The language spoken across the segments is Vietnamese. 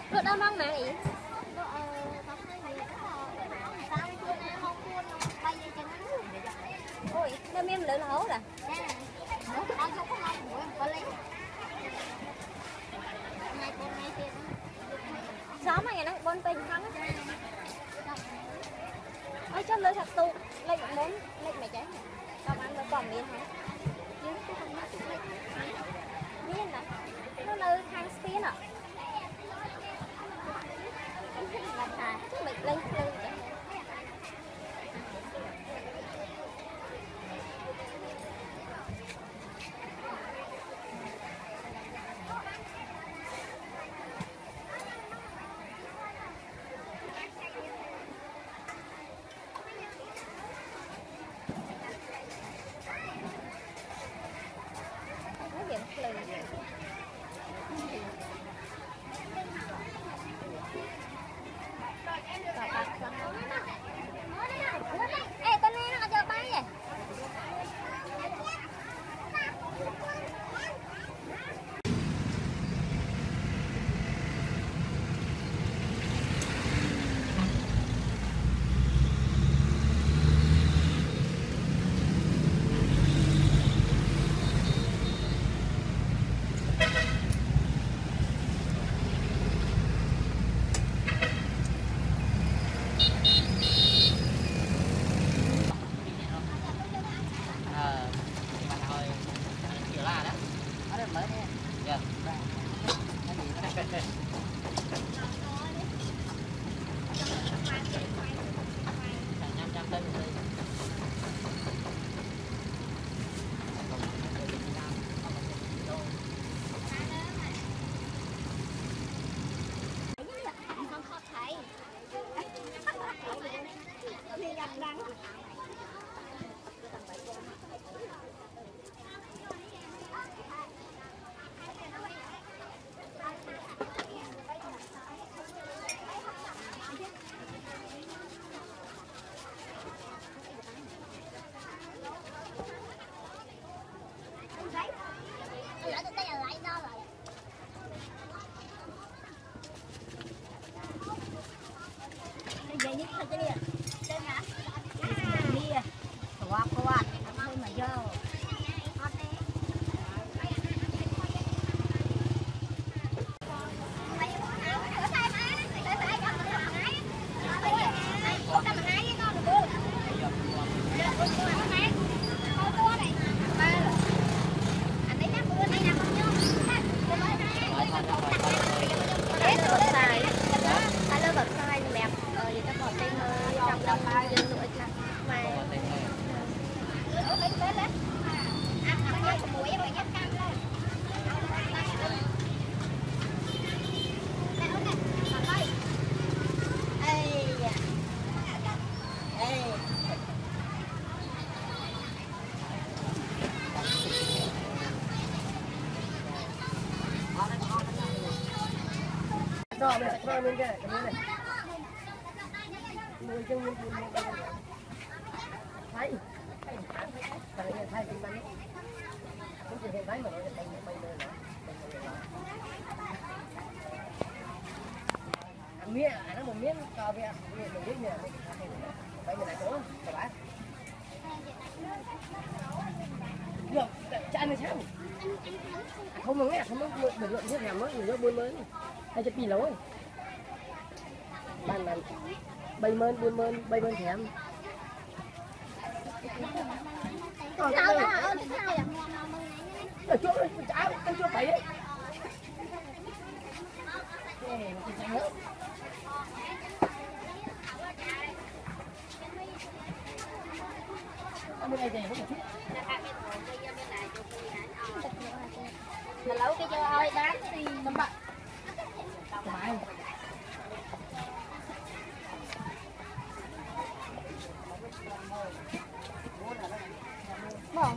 Rồi đâu mong mà gì? Ôi, nó miếng lửa hấu rồi. Xóm mà ngày nó bon pin thắng á. Ôi cho lưỡi thật tu, lấy muốn lấy mày cháy. Không ăn nó còn miếng hả? Miếng nè. Nó lưỡi thang xía nè. Làm thà, mày lấy lưỡi cháy. Rồi mình sẽ cho lên cái này. Mùi chung mùi thấy. Thấy chúng ta cũng chỉ hiện thấy mà nó sẽ thành bay nơi nữa. Miếng nó một miếng to vậy, mình biết nhờ mình phải như này nữa, các bạn. Được, cha này sao? Không mà nghe, không có bình luận hết hàm mới, người buôn mới. Hay cho pi lối. Ban bay mơn thèm. Còn cái này ở chỗ chả cái chỗ phải đấy. Nè, nó chả nữa. Bên này thì không chút. Mà lâu cái cho ơi bán thì Năm bạn. Phải. Bon.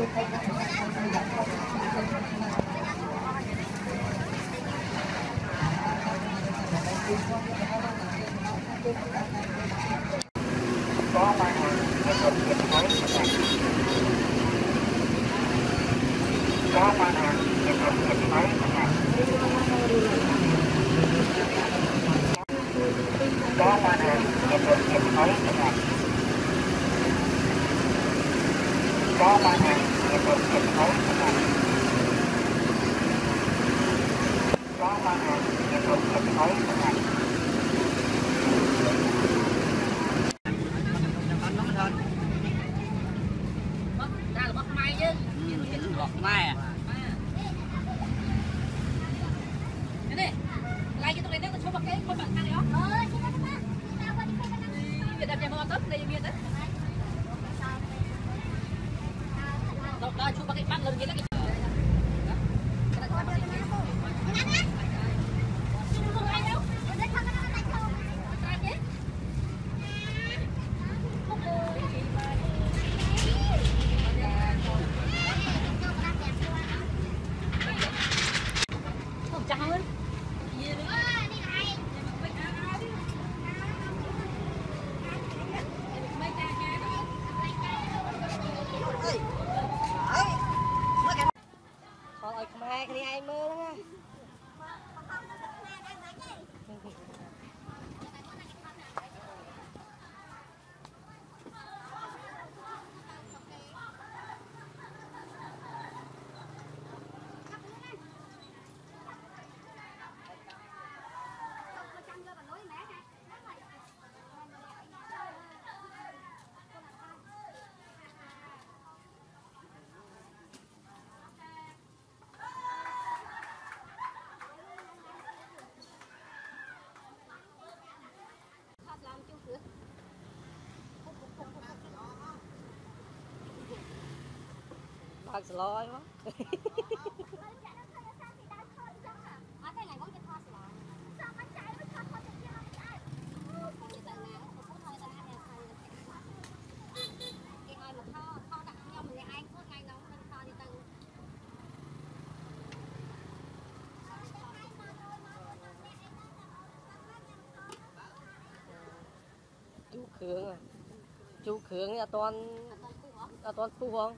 Thật lôi quá. Chú Khương à. Chú Khương là toàn phu không?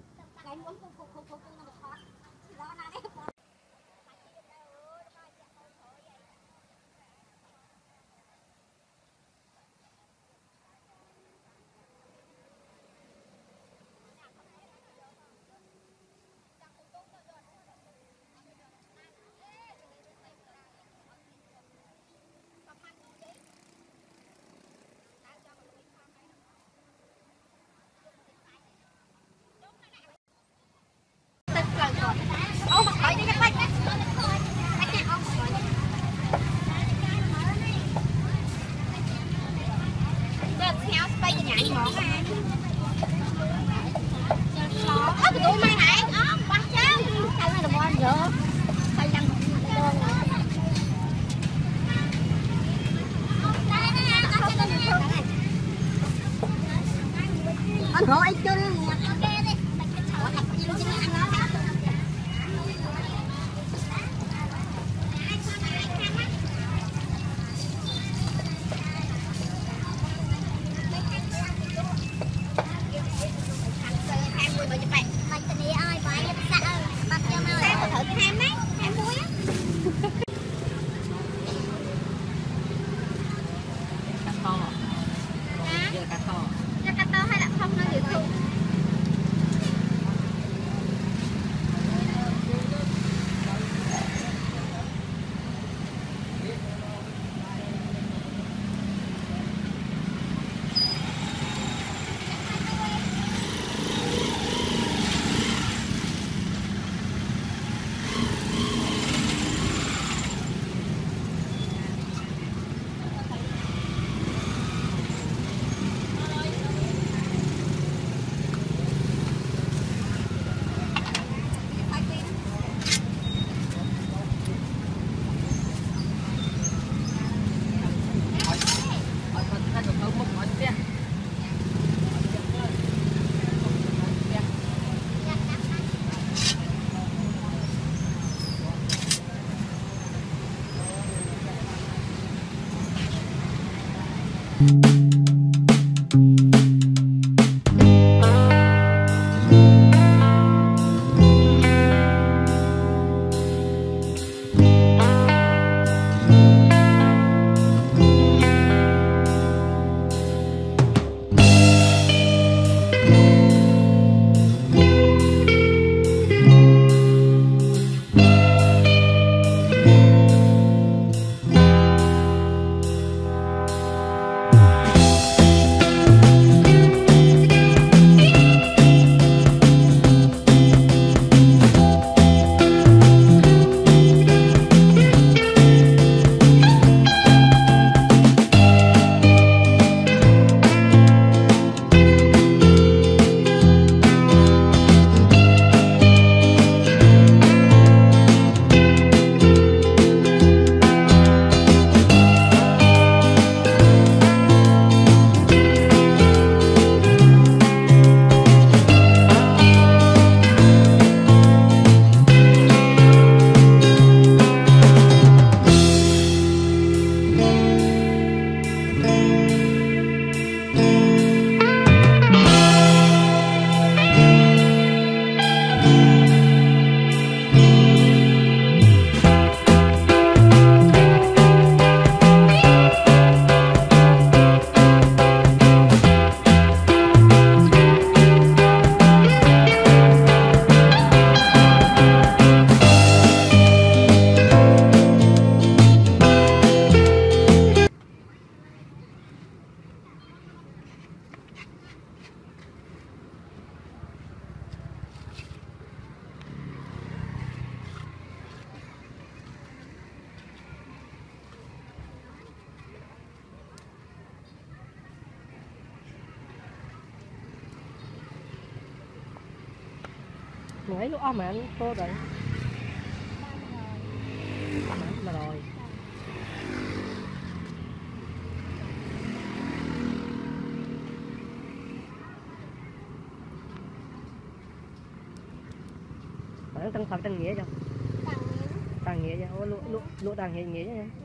Anh hỏi anh chơi đi. Mình thấy lúc mà anh cô rồi. Mà rồi. Bạn tăng Phật tăng nghĩa chưa? Tặng nghĩa. Tăng nghĩa chưa? Lụa tàng nghĩa nghĩa chứ.